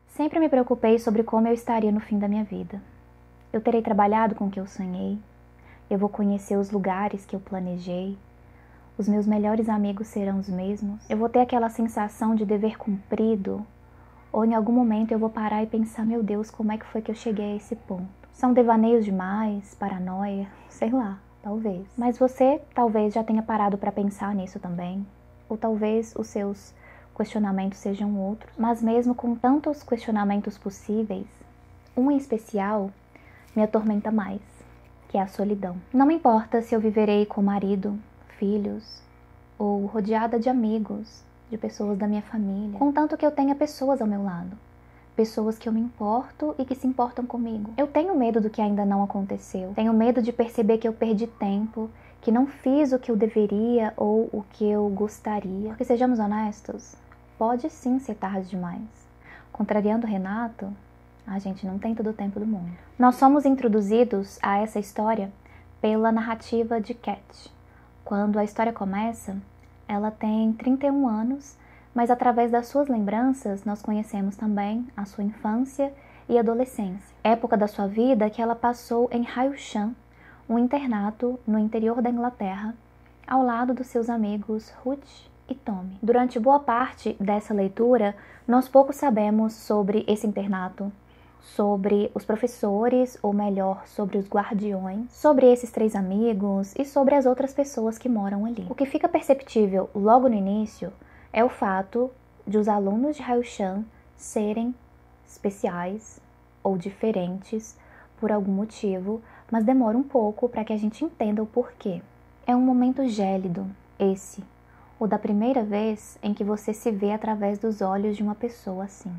Sempre me preocupei sobre como eu estaria no fim da minha vida. Eu terei trabalhado com o que eu sonhei, eu vou conhecer os lugares que eu planejei, os meus melhores amigos serão os mesmos, eu vou ter aquela sensação de dever cumprido, ou em algum momento eu vou parar e pensar, meu Deus, como é que foi que eu cheguei a esse ponto? São devaneios demais, paranoia, sei lá, talvez. Mas você talvez já tenha parado para pensar nisso também, ou talvez os seus questionamentos sejam outros, mas mesmo com tantos questionamentos possíveis, um em especial me atormenta mais, que é a solidão. Não me importa se eu viverei com marido, filhos, ou rodeada de amigos, de pessoas da minha família, contanto que eu tenha pessoas ao meu lado, pessoas que eu me importo e que se importam comigo. Eu tenho medo do que ainda não aconteceu, tenho medo de perceber que eu perdi tempo, que não fiz o que eu deveria ou o que eu gostaria. Porque sejamos honestos, pode sim ser tarde demais. Contrariando o Renato, a gente não tem todo o tempo do mundo. Nós somos introduzidos a essa história pela narrativa de Cat. Quando a história começa, ela tem 31 anos, mas através das suas lembranças nós conhecemos também a sua infância e adolescência. Época da sua vida que ela passou em Hailsham, um internato no interior da Inglaterra, ao lado dos seus amigos Ruth e Tommy. Durante boa parte dessa leitura, nós pouco sabemos sobre esse internato, sobre os professores, ou melhor, sobre os guardiões, sobre esses 3 amigos e sobre as outras pessoas que moram ali. O que fica perceptível logo no início é o fato de os alunos de Hailsham serem especiais ou diferentes por algum motivo, mas demora um pouco para que a gente entenda o porquê. É um momento gélido, esse, o da primeira vez em que você se vê através dos olhos de uma pessoa assim.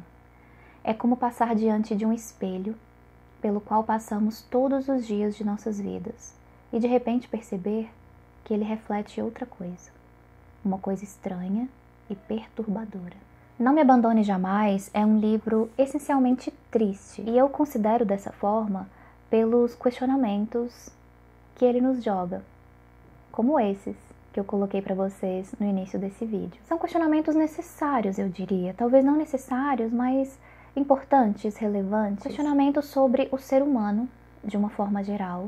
É como passar diante de um espelho, pelo qual passamos todos os dias de nossas vidas, e de repente perceber que ele reflete outra coisa, uma coisa estranha e perturbadora. Não Me Abandone Jamais é um livro essencialmente triste, e eu considero dessa forma pelos questionamentos que ele nos joga, como esses que eu coloquei para vocês no início desse vídeo. São questionamentos necessários, eu diria, talvez não necessários, mas importantes, relevantes. Questionamentos sobre o ser humano, de uma forma geral,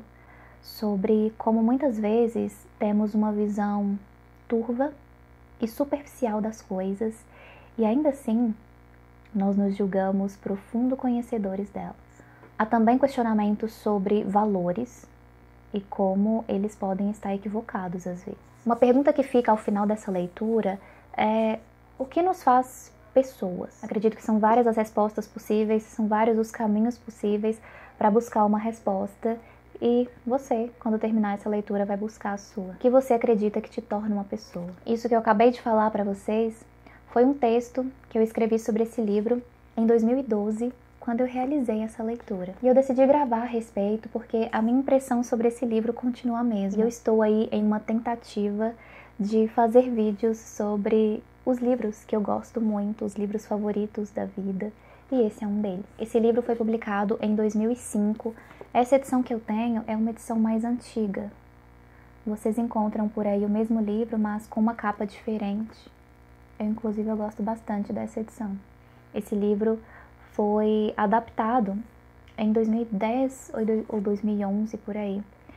sobre como muitas vezes temos uma visão turva e superficial das coisas e ainda assim nós nos julgamos profundo conhecedores delas. Há também questionamentos sobre valores e como eles podem estar equivocados às vezes. Uma pergunta que fica ao final dessa leitura é: o que nos faz pessoas? Acredito que são várias as respostas possíveis, são vários os caminhos possíveis para buscar uma resposta, e você, quando terminar essa leitura, vai buscar a sua. O que você acredita que te torna uma pessoa? Isso que eu acabei de falar para vocês foi um texto que eu escrevi sobre esse livro em 2012, quando eu realizei essa leitura. E eu decidi gravar a respeito porque a minha impressão sobre esse livro continua a mesma. E eu estou aí em uma tentativa de fazer vídeos sobre os livros que eu gosto muito, os livros favoritos da vida, e esse é um deles. Esse livro foi publicado em 2005, essa edição que eu tenho é uma edição mais antiga. Vocês encontram por aí o mesmo livro, mas com uma capa diferente. Inclusive, eu gosto bastante dessa edição. Esse livro foi adaptado em 2010 ou 2011, por aí.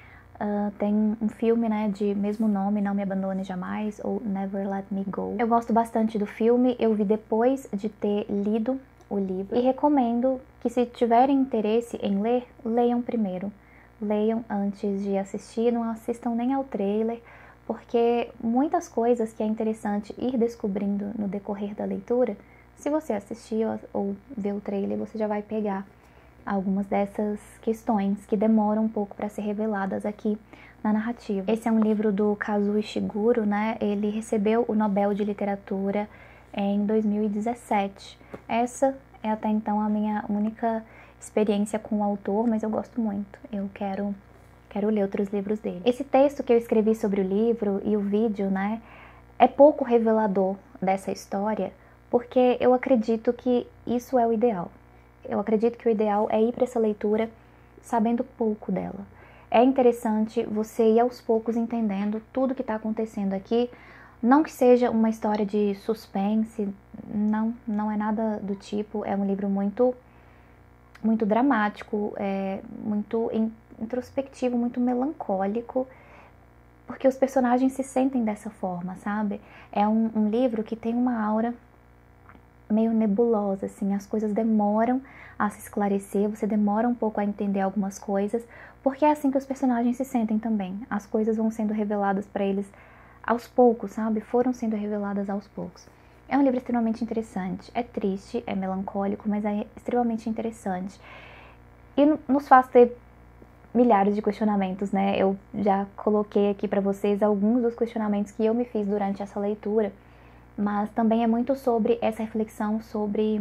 Tem um filme, né, de mesmo nome, Não Me Abandone Jamais, ou Never Let Me Go. Eu gosto bastante do filme, eu vi depois de ter lido o livro, e recomendo que, se tiverem interesse em ler, leiam primeiro. Leiam antes de assistir, não assistam nem ao trailer, porque muitas coisas que é interessante ir descobrindo no decorrer da leitura, se você assistir ou ver o trailer, você já vai pegar algumas dessas questões que demoram um pouco para ser reveladas aqui na narrativa. Esse é um livro do Kazuo Ishiguro, né? Ele recebeu o Nobel de Literatura em 2017. Essa é até então a minha única experiência com o autor, mas eu gosto muito. Eu quero ler outros livros dele. Esse texto que eu escrevi sobre o livro e o vídeo, né, é pouco revelador dessa história, porque eu acredito que isso é o ideal. Eu acredito que o ideal é ir para essa leitura sabendo pouco dela. É interessante você ir aos poucos entendendo tudo que está acontecendo aqui, Não que seja uma história de suspense, não é nada do tipo. É um livro muito dramático, muito introspectivo, muito melancólico, porque os personagens se sentem dessa forma, sabe? É um livro que tem uma aura meio nebulosa, assim, as coisas demoram a se esclarecer, você demora um pouco a entender algumas coisas, porque é assim que os personagens se sentem também. As coisas vão sendo reveladas para eles aos poucos, sabe? Foram sendo reveladas aos poucos. É um livro extremamente interessante, é triste, é melancólico, mas é extremamente interessante. E nos faz ter milhares de questionamentos, né? Eu já coloquei aqui para vocês alguns dos questionamentos que eu me fiz durante essa leitura, mas também é muito sobre essa reflexão sobre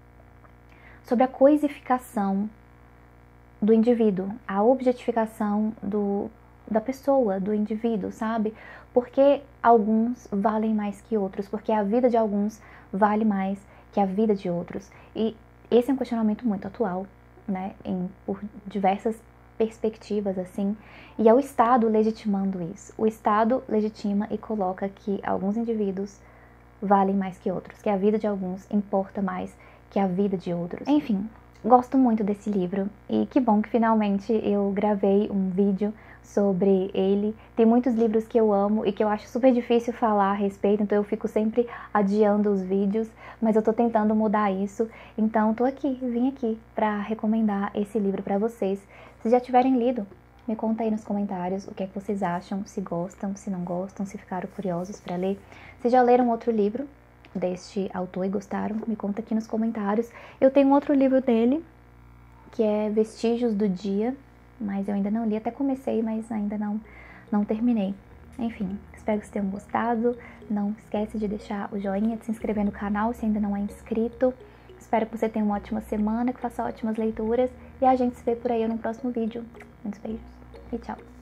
a coisificação do indivíduo, a objetificação da pessoa, do indivíduo, sabe? Porque alguns valem mais que outros, porque a vida de alguns vale mais que a vida de outros. E esse é um questionamento muito atual, né? Por diversas perspectivas, assim, e é o Estado legitimando isso. O Estado legitima e coloca que alguns indivíduos valem mais que outros, que a vida de alguns importa mais que a vida de outros. Enfim, gosto muito desse livro e que bom que finalmente eu gravei um vídeo sobre ele. Tem muitos livros que eu amo e que eu acho super difícil falar a respeito, então eu fico sempre adiando os vídeos, mas eu tô tentando mudar isso. Então vim aqui pra recomendar esse livro pra vocês. Se já tiverem lido, me conta aí nos comentários o que é que vocês acham, se gostam, se não gostam, se ficaram curiosos pra ler. Se já leram outro livro deste autor e gostaram, me conta aqui nos comentários. Eu tenho um outro livro dele, que é Vestígios do Dia, mas eu ainda não li, até comecei, mas ainda não terminei. Enfim, espero que vocês tenham gostado. Não esquece de deixar o joinha, de se inscrever no canal se ainda não é inscrito. Espero que você tenha uma ótima semana, que faça ótimas leituras e a gente se vê por aí no próximo vídeo. Muitos beijos e tchau!